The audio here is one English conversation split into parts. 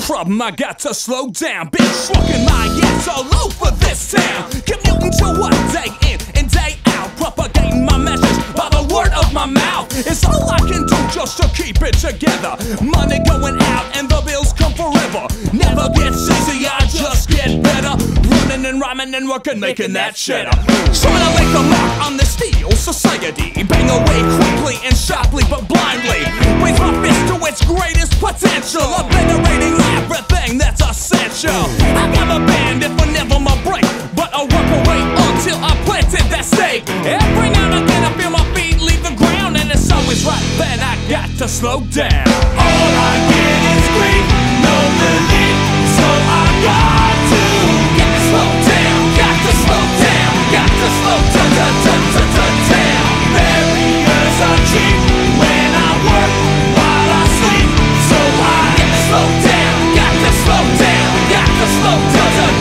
problem, I got to slow down. Been trucking my ass all over this town, commuting to work day in and day out, propagating my message by the word of my mouth. It's all I can do just to keep it together. Money going out and the bills come forever. Never gets easy, I just get better. Running and rhyming and working, making that cheddar. Trying to make a mark on the steel society. Bang away quickly and sharply but blindly. Raise my fist to its greatest potential, obliterating everything that's essential. I got a band if I never my break, but I work away until I planted that stake. Every now and then I feel my feet leave the ground, and it's always right then I got to slow down. All I get is grief, no relief, so I got to get to slow down, got to slow down, got to slow down. Barriers are cheap when I work while I sleep, so I get to slow down, got to slow down, got to slow down.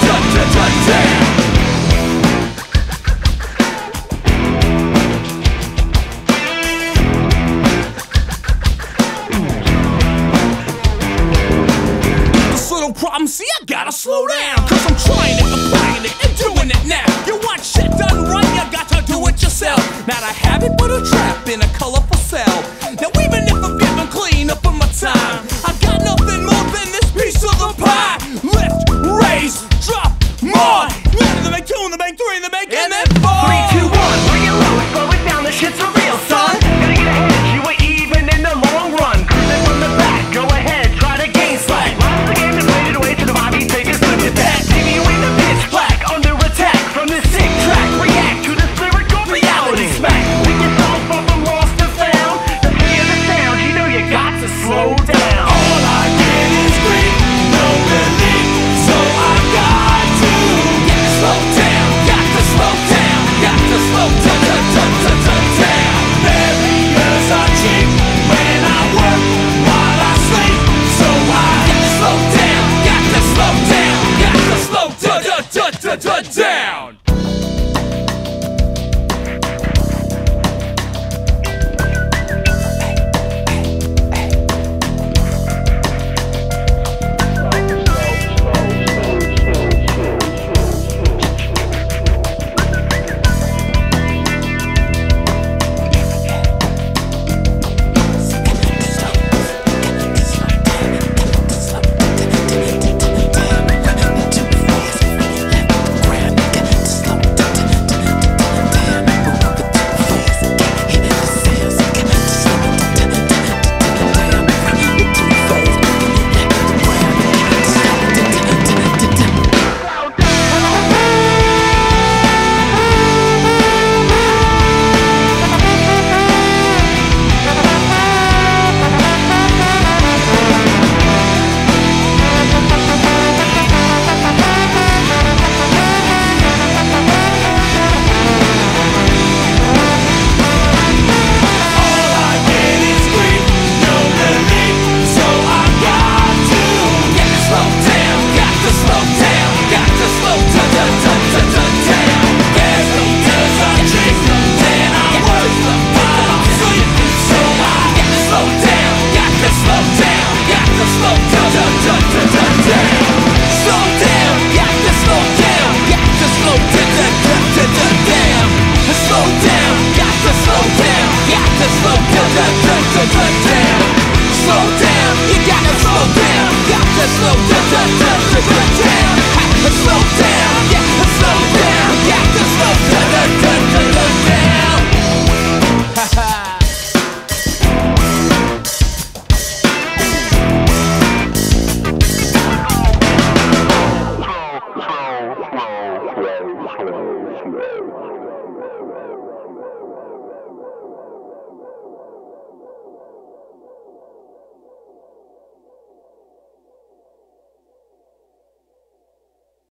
This little problem, see, I gotta slow down, cause I'm trying it, applying it, and doing it now. You want shit done right, you got to do it yourself. Not a habit, but a trap in a colorful cell. Now even if I'm getting clean up on my time, I got nothing more than this piece of the pie. Lift, raise, drop, more. One in the make, two in the make, three in the make, and then